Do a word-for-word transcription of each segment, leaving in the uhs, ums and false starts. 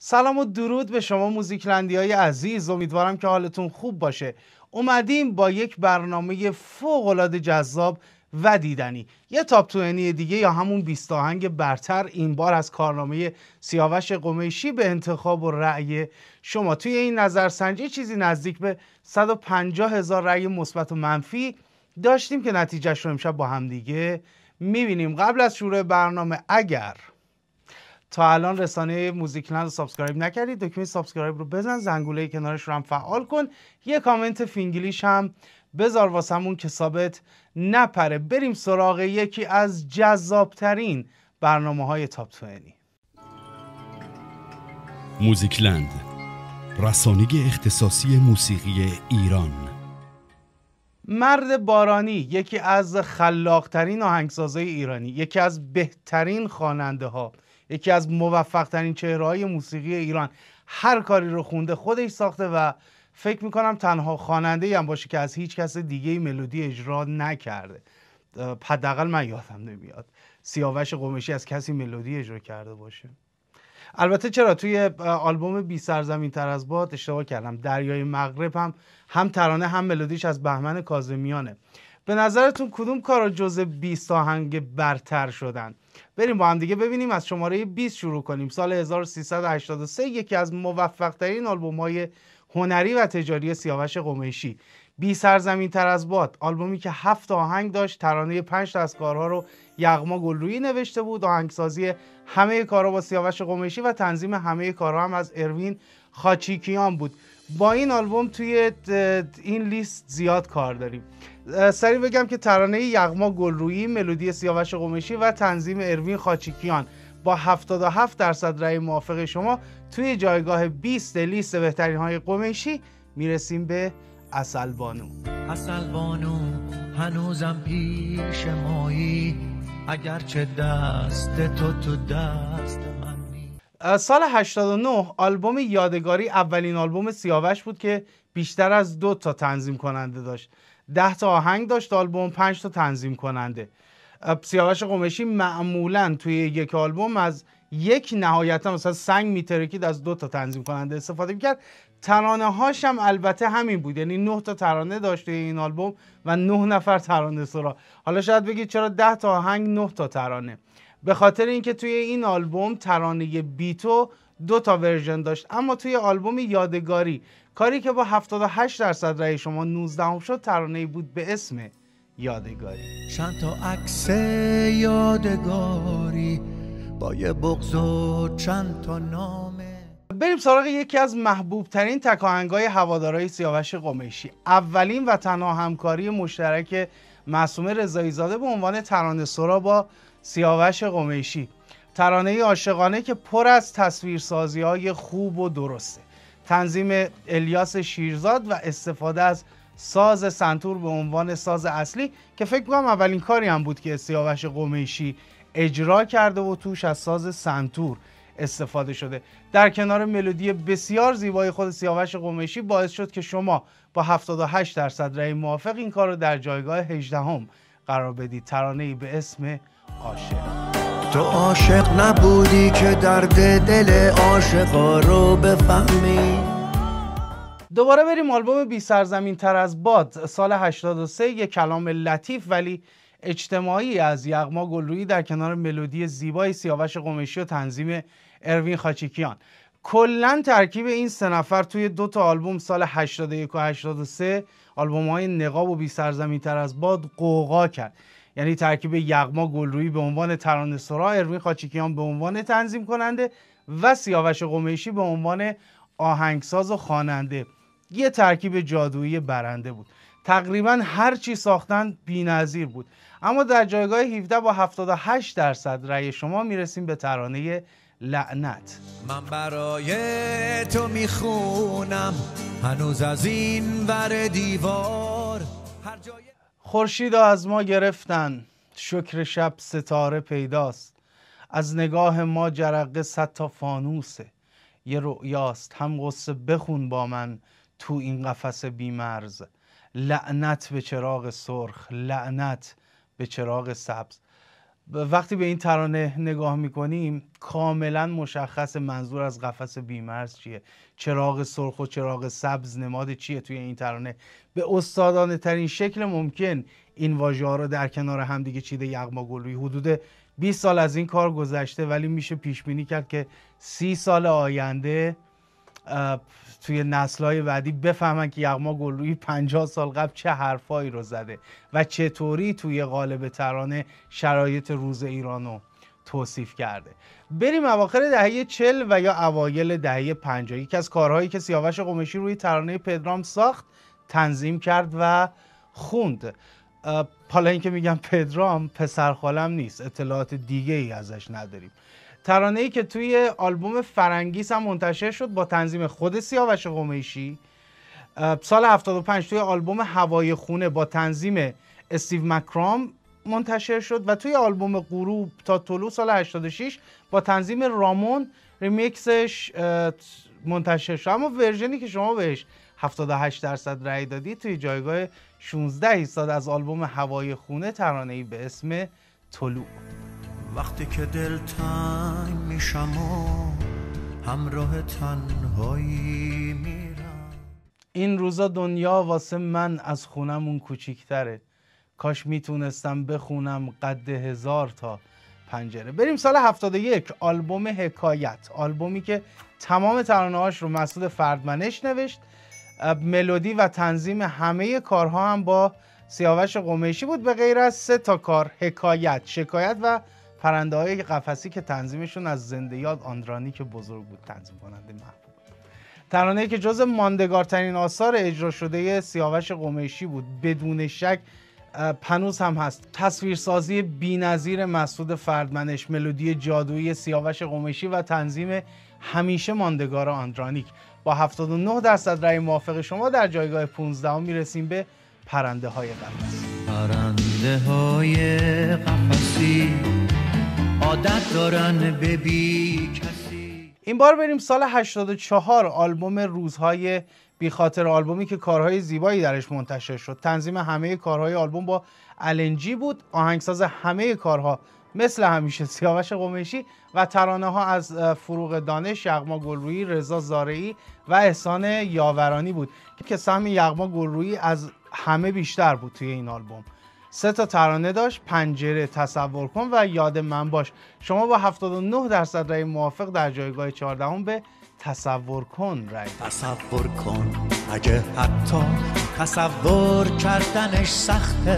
سلام و درود به شما موزیکلندی های عزیز، امیدوارم که حالتون خوب باشه. اومدیم با یک برنامه فوق‌العاده جذاب و دیدنی، یه تاپ توئنی دیگه یا همون بیست آهنگ برتر، این بار از کارنامه سیاوش قمیشی به انتخاب و رأی شما. توی این نظرسنجی چیزی نزدیک به صد و پنجاه هزار رأی مثبت و منفی داشتیم که نتیجهش رو امشب با هم دیگه میبینیم. قبل از شروع برنامه اگر تا الان رسانه موزیکلند رو سابسکرایب نکردید، دکمه سابسکرایب رو بزن، زنگوله کنارش رو هم فعال کن، یه کامنت فینگلیش هم بذار واسمون که ثابت نپره. بریم سراغ یکی از جذابترین برنامه های تاپ توئنی. موزیکلند، رسانه اختصاصی موسیقی ایران. مرد بارانی یکی از خلاقترین آهنگسازهای ایرانی، یکی از بهترین خواننده ها، یکی از موفق ترین چهره های موسیقی ایران، هر کاری رو خونده خودش ساخته و فکر میکنم تنها خواننده هم باشه که از هیچ کس دیگه ملودی اجرا نکرده. حداقل من یادم نمیاد سیاوش قمیشی از کسی ملودی اجرا کرده باشه. البته چرا توی آلبوم بی سرزمین تر از باد اشتباه کردم، دریای مغرب هم هم ترانه هم ملودیش از بهمن کاظمیانه. به نظرتون کدوم کارا جزء بیست آهنگ برتر شدن؟ بریم با هم دیگه ببینیم. از شماره بیست شروع کنیم. سال هزار و سیصد و هشتاد و سه یکی از موفق ترین آلبوم‌های هنری و تجاری سیاوش قمیشی، بی سرزمین تر از باد، آلبومی که هفت آهنگ داشت، ترانه پنج تا از کارها رو یغما گلرویی نوشته بود، آهنگسازی همه کارها با سیاوش قمیشی و تنظیم همه کارها هم از اروین خاچیکیان بود. با این آلبوم توی این لیست زیاد کار داریم. سریع بگم که ترانه یغما گلرویی، ملودی سیاوش قمیشی و تنظیم اروین خاچیکیان با هفتاد و هفت درصد رأی موافق شما توی جایگاه بیست لیست بهترین های قمیشی میرسیم به عسل بانو. عسل بانو هنوزم پیش مایی، اگرچه دست تو تو دست من نی. سال هشتاد و نه آلبوم یادگاری اولین آلبوم سیاوش بود که بیشتر از دو تا تنظیم کننده داشت. ده تا آهنگ داشت آلبوم، پنج تا تنظیم کننده. سیاوش قمیشی معمولا توی یک آلبوم از یک نهایتا مثلا سنگ میترکید از دو تا تنظیم کننده استفاده میکرد. ترانه هاش هم البته همین بود، یعنی نه تا ترانه داشت توی این آلبوم و نه نفر ترانه سرا. حالا شاید بگید چرا ده تا آهنگ نه تا ترانه؟ به خاطر اینکه توی این آلبوم ترانه بیتو دو تا ورژن داشت، اما توی آلبوم یادگاری، کاری که با هفتاد و هشت درصد رأی شما نوزدهم شد، ترانه‌ای بود به اسم یادگاری. چند تا عکس یادگاری با یه بغض و چند تا نامه. بریم سراغ یکی از محبوب ترین تک آهنگای هوادارهای سیاوش قمیشی، اولین و تنها همکاری مشترک معصومه رضایی زاده به عنوان ترانه سرا با سیاوش قمیشی. ترانه عاشقانه که پر از تصویرسازی‌های خوب و درسته، تنظیم الیاس شیرزاد و استفاده از ساز سنتور به عنوان ساز اصلی که فکر کنم اولین کاری هم بود که سیاوش قمیشی اجرا کرده و توش از ساز سنتور استفاده شده. در کنار ملودی بسیار زیبای خود سیاوش قمیشی باعث شد که شما با هفتاد و هشت درصد رأی موافق این کار رو در جایگاه هجدهم قرار بدید. ترانه‌ای به اسم عاشق. تو عاشق نبودی که درد دل عاشقا رو بفهمی. دوباره بریم آلبوم بی سرزمین تر از باد، سال هشتاد و سه، یک کلام لطیف ولی اجتماعی از یغما گلرویی در کنار ملودی زیبای سیاوش قمیشی و تنظیم اروین خاچیکیان. کلا ترکیب این سه نفر توی دو تا آلبوم سال هشتاد و یک و هشتاد و سه، آلبوم‌های نقاب و بی سرزمین تر از باد، قوقا کرد. یعنی ترکیب یغما گلرویی به عنوان ترانه سرا، اروین خاچیکیان به عنوان تنظیم کننده و سیاوش قمیشی به عنوان آهنگساز و خواننده، یه ترکیب جادویی برنده بود. تقریبا هر چی ساختن بی‌نظیر بود. اما در جایگاه هفده با هفتاد و هشت درصد رأی شما میرسیم به ترانه لعنت. من برای تو میخونم هنوز از این ور دیوار، هر جای خورشید از ما گرفتن، شکر شب ستاره پیداست، از نگاه ما جرقه صد تا فانوسه، یه رؤیاست هم قصه بخون با من تو این قفس بیمرز، لعنت به چراغ سرخ، لعنت به چراغ سبز. وقتی به این ترانه نگاه میکنیم کاملا مشخص منظور از قفس بیمرز چیه، چراغ سرخ و چراغ سبز نماد چیه توی این ترانه. به استادانه ترین شکل ممکن این واژه ها رو در کنار هم دیگه چیده یغما گلرویی. حدود بیست سال از این کار گذشته ولی میشه پیش بینی کرد که سی سال آینده توی نسل‌های بعدی بفهمن که یغما گلرویی پنجاه سال قبل چه حرفایی رو زده و چطوری توی قالب ترانه شرایط روز ایرانو توصیف کرده. بریم اواخر دهه چهل و یا اوایل دهه پنجاه. یکی از کارهایی که سیاوش قمیشی روی ترانه پدرام ساخت، تنظیم کرد و خوند. حالا اینکه میگم پدرام، پسر خالم نیست، اطلاعات دیگه ای ازش نداریم. ترانه‌ای که توی آلبوم فرنگیس هم منتشر شد با تنظیم خود سیاوش قمیشی. سال هفتاد و پنج توی آلبوم هوای خونه با تنظیم استیو مکرام منتشر شد و توی آلبوم غروب تا طلوع سال هشتاد و شش با تنظیم رامون ریمیکسش منتشر شد. اما ورژنی که شما بهش هفتاد و هشت درصد رأی دادید توی جایگاه شانزده ایستاد از آلبوم هوای خونه، ترانه‌ای به اسم طلوع. وقتی که دل تنگ میشم و همراه تنهایی میرم، این روزا دنیا واسه من از خونمون کوچیک‌تره، کاش میتونستم بخونم قد هزار تا پنجره. بریم سال هفتاد و یک، آلبوم حکایت، آلبومی که تمام ترانه‌هاش رو مسعود فردمنش نوشت. ملودی و تنظیم همه کارها هم با سیاوش قمیشی بود به غیر از سه تا کار: حکایت، شکایت و پرنده های قفسی که تنظیمشون از زنده یاد آندرانیک بزرگ بود، تنظیم کننده محبوب. ترانه‌ای که جز ماندگارترین آثار اجرا شده سیاوش قمیشی بود، بدون شک هنوز هم هست. تصویرسازی بی‌نظیر مسعود فردمنش، ملودی جادویی سیاوش قمیشی و تنظیم همیشه ماندگار آندرانیک. با هفتاد و نه درصد رأی موافق شما در جایگاه پانزدهم میرسیم به پرنده های قفسی. پرنده های قفسی عادت دارن به بی کسی. این بار بریم سال هشتاد و چهار، آلبوم روزهای بی خاطر، آلبومی که کارهای زیبایی درش منتشر شد. تنظیم همه کارهای آلبوم با النجی بود. آهنگساز همه کارها مثل همیشه سیاوش قمیشی و ترانه ها از فروغ دانش، یغما گلرویی، رضا زارعی و احسان یاورانی بود که سهم یغما گلرویی از همه بیشتر بود توی این آلبوم. سه تا ترانه داشت: پنجره، تصور کن و یاد من باش. شما با هفتاد و نه درصد رأی موافق در جایگاه چهاردهم به تصور کن رأی. تصور کن اگه حتی تصور کردنش سخته،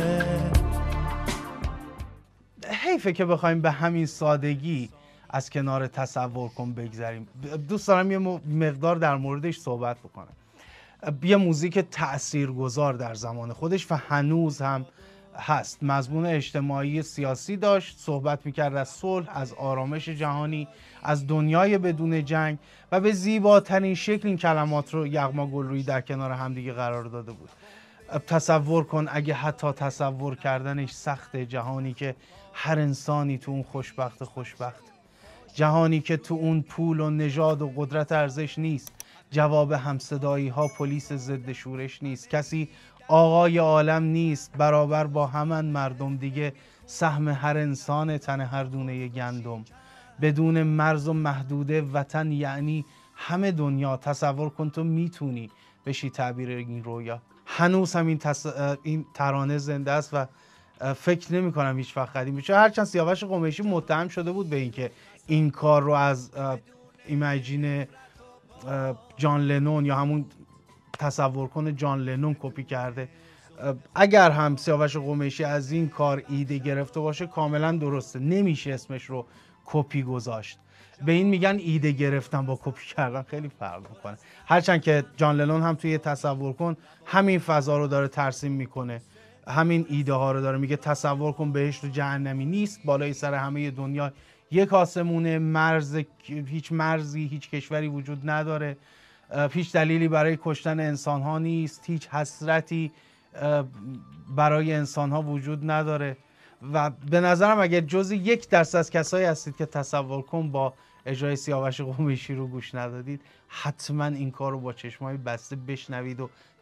حیفه که بخوایم به همین سادگی از کنار تصور کن بگذریم. دوست دارم یه مقدار در موردش صحبت بکنم. یه موزیک تأثیرگذار در زمان خودش و هنوز هم هست. مضمون اجتماعی سیاسی داشت، صحبت میکرد از صلح، از آرامش جهانی، از دنیای بدون جنگ و به زیباترین شکل این کلمات رو یغما گلرویی در کنار همدیگه قرار داده بود. تصور کن اگه حتی تصور کردنش سخته، جهانی که هر انسانی تو اون خوشبخت خوشبخت، جهانی که تو اون پول و نژاد و قدرت ارزش نیست، جواب همصدایی ها پلیس ضد شورش نیست، کسی آقای عالم نیست، برابر با همان مردم دیگه، سهم هر انسان تن هر دونه گندم، بدون مرز و محدوده وطن یعنی همه دنیا، تصور کن تو میتونی بشی تعبیر این رویا. هنوز هم این, تص... این ترانه زنده است و فکر نمی کنم هیچ وقت قدیم بشه. هرچند سیاوش قمیشی متهم شده بود به اینکه این کار رو از ایمیجین جان لنون یا همون تصور کن جان لنون کپی کرده. اگر هم سیاوش قمیشی از این کار ایده گرفته باشه کاملا درسته، نمیشه اسمش رو کپی گذاشت. به این میگن ایده گرفتن، با کپی کردن خیلی فرق میکنه. هرچند که جان لنون هم توی تصور کن همین فضا رو داره ترسیم میکنه، همین ایده ها رو داره میگه تصور کن بهشت و جهنمی نیست، بالای سر همه دنیا یک آسمونه، مرز هیچ مرزی هیچ کشوری وجود نداره، هیچ دلیلی برای کشتن انسان ها نیست، هیچ حسرتی برای انسان ها وجود نداره. و به نظرم اگر جزء یک درصد از کسایی هستید که تصور کن با اجرای سیاوش قمیشی رو گوش ندادید، حتما این کار رو با چشمای بسته بشنوید و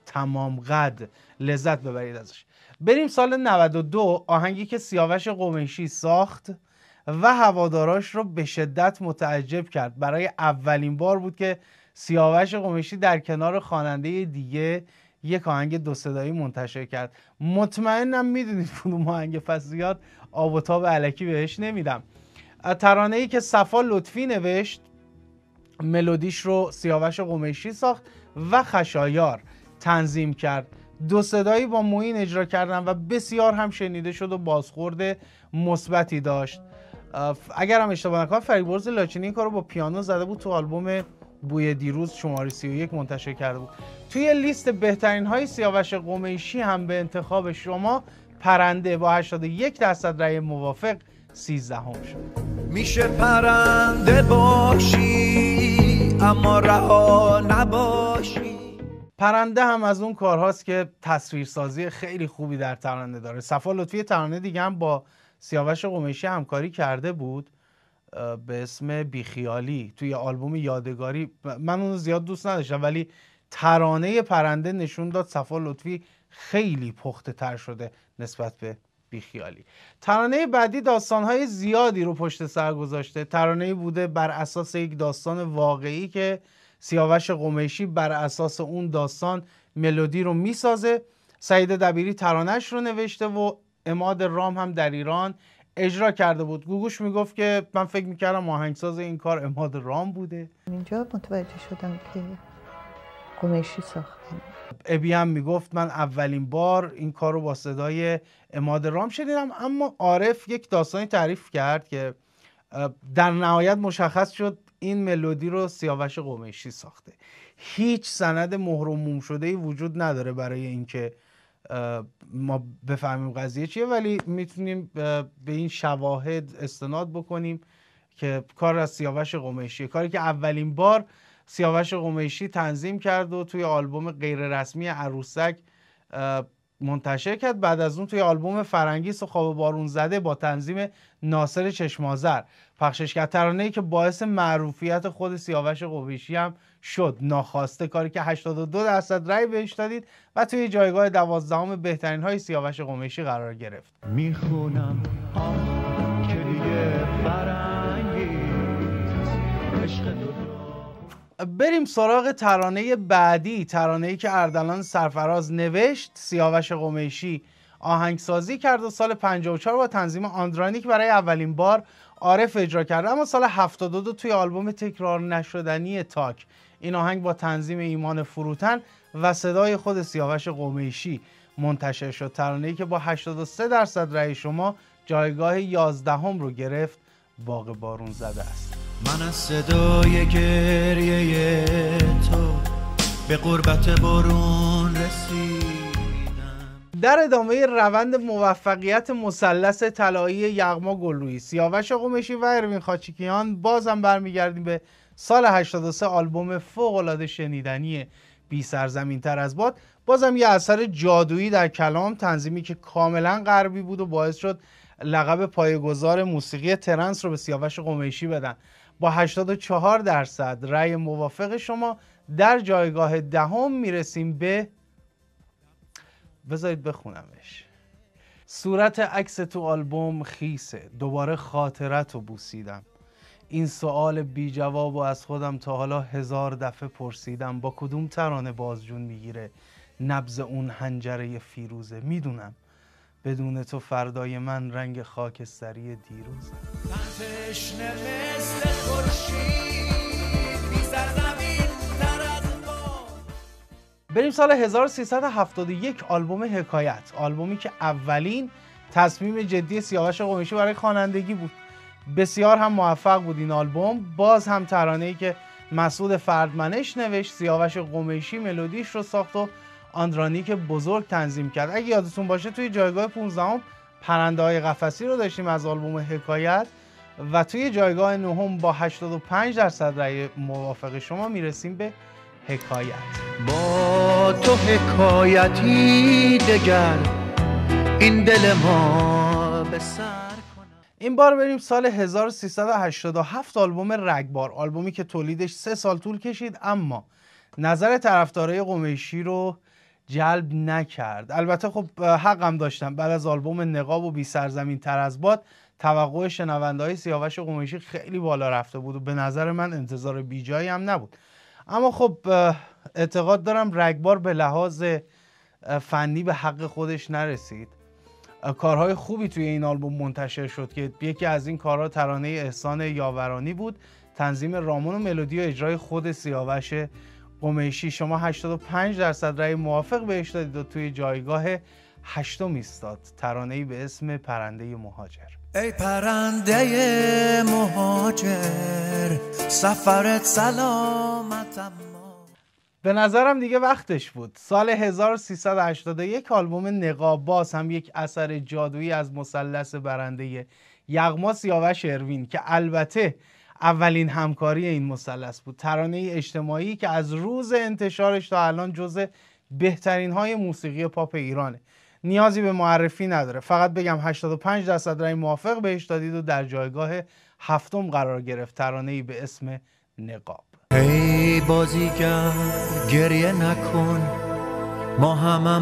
تمام قد لذت ببرید ازش. بریم سال نود و دو، آهنگی که سیاوش قمیشی ساخت و هواداراش رو به شدت متعجب کرد. برای اولین بار بود که سیاوش قمیشی در کنار خواننده دیگه یک آهنگ دو صدایی منتشر کرد. مطمئنم میدونید کدوم آهنگ، پس زیاد آب و تاب الکی بهش نمیدم. ترانه‌ای که صفا لطفی نوشت، ملودیش رو سیاوش قمیشی ساخت و خشایار تنظیم کرد. دو صدایی با معین اجرا کردن و بسیار هم شنیده شد و بازخورد مثبتی داشت. اگر هم اشتباه نکنم فریبرز لاچینی این کارو با پیانو زده بود، تو آلبوم بوی دیروز شماره سی و یک منتشر کرده بود. توی لیست بهترین های سیاوش قمیشی هم به انتخاب شما پرنده با هشتاد و یک درصد رأی موافق سیزدهم شد. میشه پرنده باشی اما رها نباشی. پرنده هم از اون کارهاست که تصویرسازی خیلی خوبی در ترانه داره. صفا لطفی ترانه دیگه هم با سیاوش قمیشی همکاری کرده بود به اسم بیخیالی توی آلبوم یادگاری. من اونو زیاد دوست نداشتم ولی ترانه پرنده نشون داد صفا لطفی خیلی پخته تر شده نسبت به بیخیالی. ترانه بعدی داستانهای زیادی رو پشت سر گذاشته. ترانه بوده بر اساس یک داستان واقعی که سیاوش قمیشی بر اساس اون داستان ملودی رو میسازه. سعید دبیری ترانهش رو نوشته و عماد رام هم در ایران اجرا کرده بود. گوگوش میگفت که من فکر میکردم آهنگساز این کار عماد رام بوده. اینجا متوجه شدم که قمیشی ساخته. ابی هم میگفت من اولین بار این کار رو با صدای عماد رام شنیدم. اما عارف یک داستانی تعریف کرد که در نهایت مشخص شد این ملودی رو سیاوش قمیشی ساخته. هیچ سند مهر و موم شده‌ای وجود نداره برای اینکه ما بفهمیم قضیه چیه، ولی میتونیم به این شواهد استناد بکنیم که کار از سیاوش قمیشی، کاری که اولین بار سیاوش قمیشی تنظیم کرد و توی آلبوم غیر رسمی عروسک منتشر کرد. بعد از اون توی آلبوم فرنگیس و خواب بارون زده با تنظیم ناصر چشمازر پخشش کرد. ترانه‌ای که باعث معروفیت خود سیاوش قمیشی هم شد ناخواسته، کاری که هشتاد و دو درصد رأی بهش دادید و توی جایگاه دوازدهم بهترین های سیاوش قمیشی قرار گرفت. میخونم آه که دیگه فرنگیست عشق تو. بریم سراغ ترانه بعدی، ترانه‌ای که اردلان سرفراز نوشت، سیاوش قمیشی آهنگسازی کرد و سال پنجاه و چهار با تنظیم آندرانیک برای اولین بار عارف اجرا کرد. اما سال هفتاد و دو توی آلبوم تکرار نشدنی تاک این آهنگ با تنظیم ایمان فروتن و صدای خود سیاوش قمیشی منتشر شد. ترانه‌ای که با هشتاد و سه درصد رأی شما جایگاه یازدهم رو گرفت، باغ بارون زده است. من از صدای گریه تو به قربت بارون رسیدم. در ادامه روند موفقیت مثلث طلایی یغما گلرویی، سیاوش قمیشی و اروین خاچیکیان بازم برمیگردیم به سال هشتاد و سه، آلبوم فوق‌العاده شنیدنی بی سرزمین تر از باد. بازم یه اثر جادویی در کلام، تنظیمی که کاملا غربی بود و باعث شد لقب پایه‌گذار موسیقی ترنس رو به سیاوش قمیشی بدن. با هشتاد و چهار درصد رأی موافق شما در جایگاه دهم میرسیم به، بذارید بخونمش، صورت عکس تو آلبوم خیسه، دوباره خاطرت رو بوسیدم، این سوال بی جواب و از خودم تا حالا هزار دفعه پرسیدم، با کدوم ترانه بازجون میگیره نبض اون حنجره فیروزه، میدونم بدون تو فردای من رنگ خاکستری دیروزه. تشنه مثل خورشید بی سرزمین تر از باد. بریم سال هزار و سیصد و هفتاد و یک، آلبوم حکایت، آلبومی که اولین تصمیم جدی سیاوش قمیشی برای خوانندگی بود. بسیار هم موفق بود این آلبوم. باز هم ترانه‌ای که مسعود فردمنش نوشت، سیاوش قمیشی ملودیش رو ساخت و آندرانیک بزرگ تنظیم کرد. اگه یادتون باشه توی جایگاه پانزدهم پرنده‌های قفسی رو داشتیم از آلبوم حکایت و توی جایگاه نهم با هشتاد و پنج درصد رأی موافق شما میرسیم به حکایت. با تو حکایتی دگر این دل ما به سر کنم. این بار بریم سال هزار و سیصد و هشتاد و هفت، آلبوم رگبار، آلبومی که تولیدش سه سال طول کشید اما نظر طرفدارای قمیشی رو جلب نکرد. البته خب حقم داشتم، بعد از آلبوم نقاب و بی سرزمین تر از باد توقع شنونده‌های سیاوش قمیشی خیلی بالا رفته بود و به نظر من انتظار بیجایی هم نبود. اما خب اعتقاد دارم رگبار به لحاظ فنی به حق خودش نرسید. کارهای خوبی توی این آلبوم منتشر شد که یکی از این کارها ترانه احسان یاورانی بود، تنظیم رامون و ملودی و اجرای خود سیاوش قمیشی. شما هشتاد و پنج درصد رأی موافق بهش دادید و توی جایگاه هشتم ایستاد، ترانه‌ای به اسم پرنده مهاجر. ای پرنده مهاجر سفرت سلامت. به نظرم دیگه وقتش بود. سال هزار و سیصد و هشتاد و یک آلبوم نقاب باز هم یک اثر جادویی از مثلث برنده یغما سیاوش اروین که البته اولین همکاری این مثلث بود، ترانه اجتماعی که از روز انتشارش تا الان جزو بهترین های موسیقی پاپ ایرانه. نیازی به معرفی نداره، فقط بگم هشتاد و پنج درصد رای موافق بهش دادید و در جایگاه هفتم قرار گرفت، ترانه‌ای به اسم نقاب. ای بازیگر گریه نکن، ما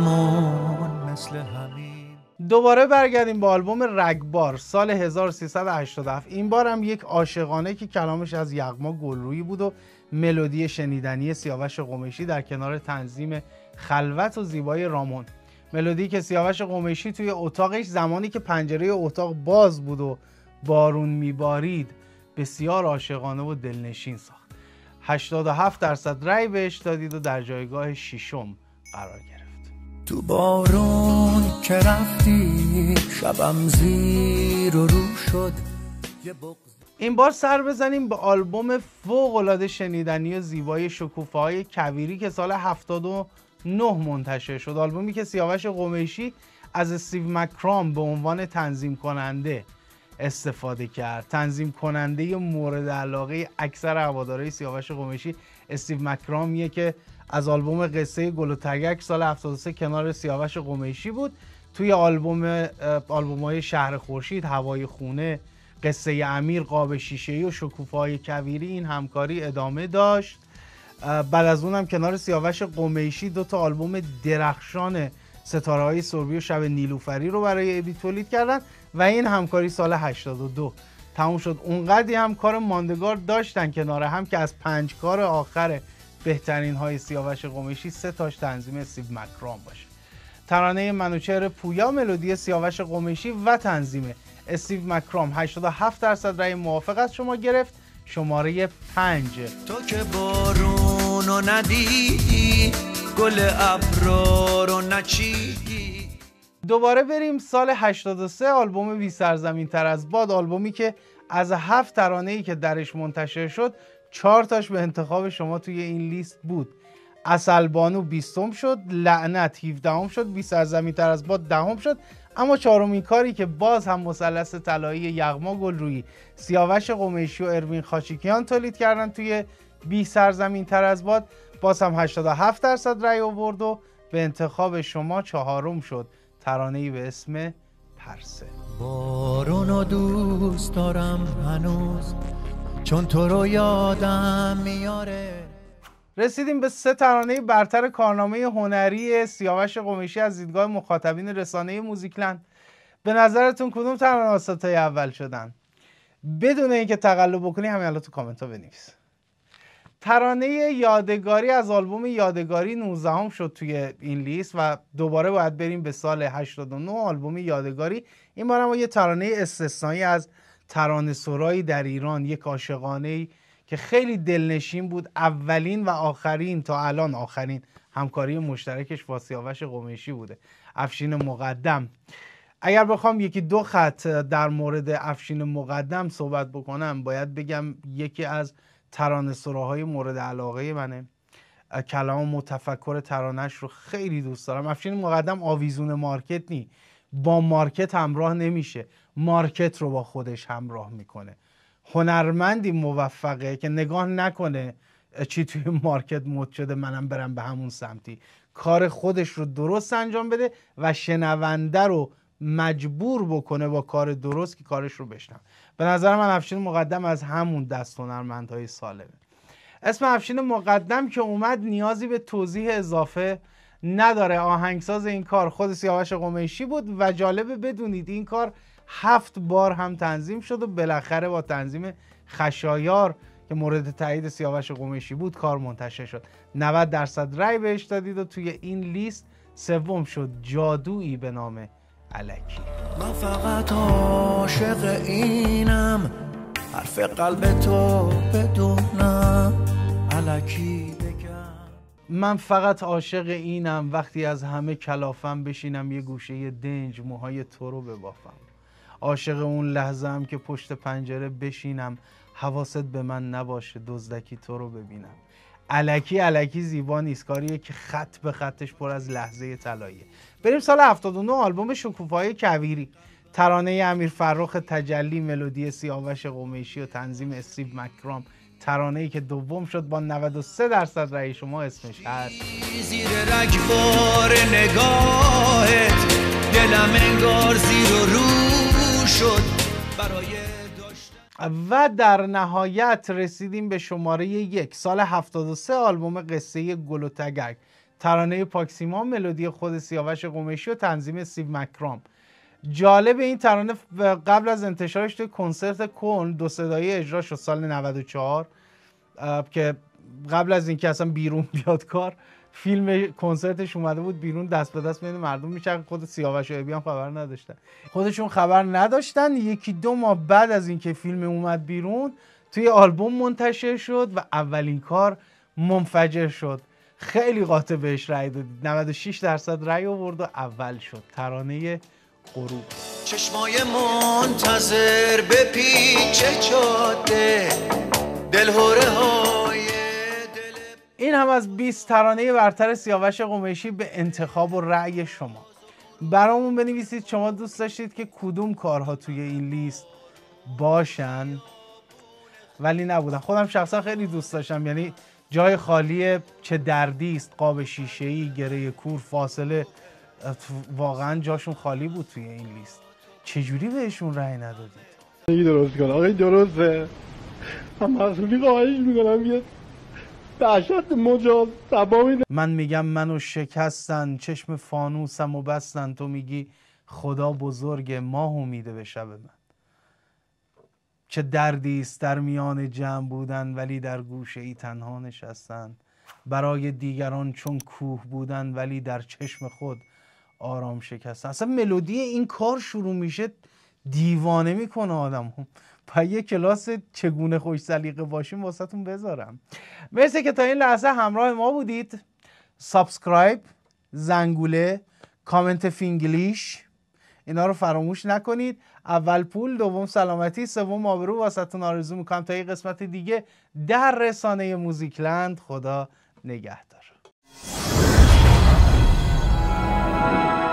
هممون مثل همین. دوباره برگردیم به آلبوم رگبار سال هزار و سیصد و هشتاد و هفت. این بار هم یک عاشقانه که کلامش از یغما گلرویی بود و ملودی شنیدنی سیاوش قمیشی در کنار تنظیم خلوت و زیبای رامون. ملودی که سیاوش قمیشی توی اتاقش زمانی که پنجره اتاق باز بود و بارون میبارید بسیار عاشقانه و دلنشین ساخت. هشتاد و هفت درصد رأی بهش دادید و در جایگاه ششم قرار گرفت. تو بارون که رفتی شبم زیر و رو شد یه بغض. این بار سر بزنیم به آلبوم فوق‌العاده شنیدنی و زیبای شکوفه‌های کویری که سال هفتاد و نه منتشر شد. آلبومی که سیاوش قمیشی از استیو مکرام به عنوان تنظیم کننده استفاده کرد. تنظیم کننده مورد علاقه اکثر هوادارهای سیاوش قمیشی استیو مکرامیه که از آلبوم قصه گل و تگک سال هفتاد و سه کنار سیاوش قمیشی بود. توی آلبوم آلبوم‌های شهر خورشید، هوای خونه، قصه امیر، قاب شیشه‌ای و شکوفه‌های کویری این همکاری ادامه داشت. بعد از اونم کنار سیاوش قمیشی دو تا آلبوم درخشان ستاره‌های سربی و شب نیلوفری رو برای ابی تولید کردن و این همکاری سال هشتاد و دو تموم شد. اونقدی هم کار ماندگار داشتن کنار هم که از پنج کار آخر بهترین های سیاوش قمیشی سه تاش تنظیم استیو مکرام باشه. ترانه منوچهر پویا ملودی سیاوش قمیشی و تنظیم استیو مکرام هشتاد و هفت درصد رای موافق از شما گرفت، شماره پنج. تو که بارونو ندیدی گل ابرا رو نچیدی. دوباره بریم سال هشتاد و سه، آلبوم بی سرزمین تر از باد، آلبومی که از هفت ترانه‌ای که درش منتشر شد چهار تاش به انتخاب شما توی این لیست بود. عسل بانو بیستم شد، لعنت هفدهم شد، بی سرزمین تر از باد دهم شد، اما چهارمین کاری که باز هم مثلث طلایی یغما گلرویی، سیاوش قمیشی و اروین خاچیکیان تولید کردن توی بی سرزمین تر از باد، باز هم هشتاد و هفت درصد رأی آورد و به انتخاب شما چهارم شد، ترانه‌ای به اسم پرسه. بارونو دوست دارم هنوز چون تو رو یادم میاره. رسیدیم به سه ترانه برتر کارنامه هنری سیاوش قمیشی از دیدگاه مخاطبین رسانه موزیکلند. به نظرتون کدوم ترانه واسطای اول شدن؟ بدون اینکه تقلب بکنی همین الان تو کامنت ها بنویس. ترانه یادگاری از آلبوم یادگاری نوزدهم شد توی این لیست و دوباره باید بریم به سال هشتاد و نه، آلبوم یادگاری. این بار هم یه ترانه استثنایی از ترانه سرایی در ایران، یک عاشقانه‌ای که خیلی دلنشین بود، اولین و آخرین تا الان آخرین همکاری مشترکش با سیاوش قمیشی بوده، افشین مقدم. اگر بخوام یکی دو خط در مورد افشین مقدم صحبت بکنم، باید بگم یکی از ترانه سراهای مورد علاقه منه. کلام متفکر ترانش رو خیلی دوست دارم. افشین مقدم آویزون مارکت نی، با مارکت همراه نمیشه، مارکت رو با خودش همراه میکنه. هنرمندی موفقه که نگاه نکنه چی توی مارکت مد شده منم برم به همون سمتی، کار خودش رو درست انجام بده و شنونده رو مجبور بکنه با کار درست که کارش رو بشنم. به نظر من افشین مقدم از همون دست هنرمندهای سالمه. اسم افشین مقدم که اومد نیازی به توضیح اضافه نداره. آهنگساز این کار خود سیاوش قمیشی بود و جالبه بدونید این کار هفت بار هم تنظیم شد و بالاخره با تنظیم خشایار که مورد تایید سیاوش قمیشی بود کار منتشر شد. نود درصد رأی بهش دادید و توی این لیست سوم شد جادویی به نام الکی. من فقط عاشق اینم حرف قلب تو بدونم الکی بگم. من فقط عاشق اینم وقتی از همه کلافم بشینم یه گوشه دنج موهای تو رو ببافم. عاشق اون لحظه هم که پشت پنجره بشینم حواست به من نباشه دزدکی تو رو ببینم. الکی الکی زیبا نیست، کاریه که خط به خطش پر از لحظه طلاییه. بریم سال هفتاد و نه، آلبوم شکوفه‌های کویری، ترانه امیر فرخ تجلی، ملودی سیاوش قمیشی و تنظیم استیو مکرام، ترانه‌ای که دوم شد با نود و سه درصد رأی شما اسمش هست زیر رگبار نگاهت دلم انگار زیر و رو شد برای داشتن. و در نهایت رسیدیم به شماره یک، سال هفتاد و سه، آلبوم قصه گل و تگک، ترانه پاکسیما، ملودی خود سیاوش قمیشی و تنظیم استیو مکرام. جالب این ترانه قبل از انتشارش توی کنسرت کن دو صدایی اجرا شد سال نود و چهار که قبل از اینکه اصلا بیرون بیاد کار فیلم کنسرتش اومده بود بیرون، دست به دست بین مردم میچرخید. خود سیاوش و ابی هم خبر نداشتن، خودشون خبر نداشتن. یکی دو ماه بعد از اینکه فیلم اومد بیرون توی آلبوم منتشر شد و اولین کار منفجر شد. خیلی قاطع بهش رأی دادید، نود و شش درصد رأی آورد و اول شد. ترانه غروب. چشمای منتظر به پیچ جاده دلهوره های دل. این هم از بیست ترانه برتر سیاوش قمیشی به انتخاب و رأی شما. برامون بنویسید شما دوست داشتید که کدوم کارها توی این لیست باشن ولی نبودن. خودم شخصا خیلی دوست داشتم، یعنی جای خالی چه دردی است، قاب شیشه‌ای، گره کور، فاصله، واقعا جاشون خالی بود توی این لیست. چجوری بهشون رأی ندادید؟ این درست کن آقای، درسته. من مسئولی خواهش میکنم یه دهشت مجاز تمامی. من میگم منو شکستن، چشم فانوسم و بستن، تو میگی خدا بزرگ، ماه امیده به شب من. چه دردی است در میان جمع بودن ولی در گوشه ای تنها نشستن، برای دیگران چون کوه بودن ولی در چشم خود آرام شکستن. اصلا ملودی این کار شروع میشه دیوانه میکنه آدم هم. پا یه کلاس چگونه خوش سلیقه باشیم واسهتون بذارم. مرسی که تا این لحظه همراه ما بودید. سابسکرایب، زنگوله، کامنت فینگلیش، اینا رو فراموش نکنید. اول پول، دوم سلامتی، سوم آبرو واسهتون آرزو میکنم تا یه قسمت دیگه در رسانه موزیکلند. خدا نگهدار.